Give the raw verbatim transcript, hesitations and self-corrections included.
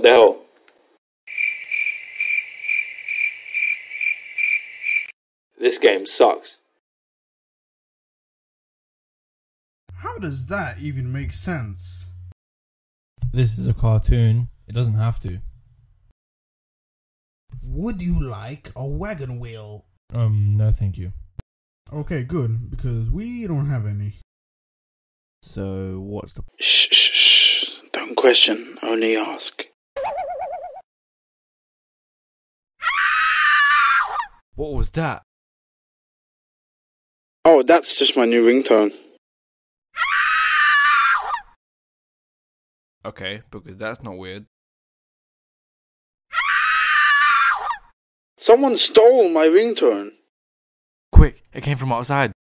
What the hell? This game sucks. How does that even make sense? This is a cartoon. It doesn't have to. Would you like a wagon wheel? Um, no thank you. Okay, good, because we don't have any. So, what's the... Shh, shh, shh. Don't question, only ask. What was that? Oh, that's just my new ringtone. Okay, because that's not weird. Someone stole my ringtone. Quick, it came from outside.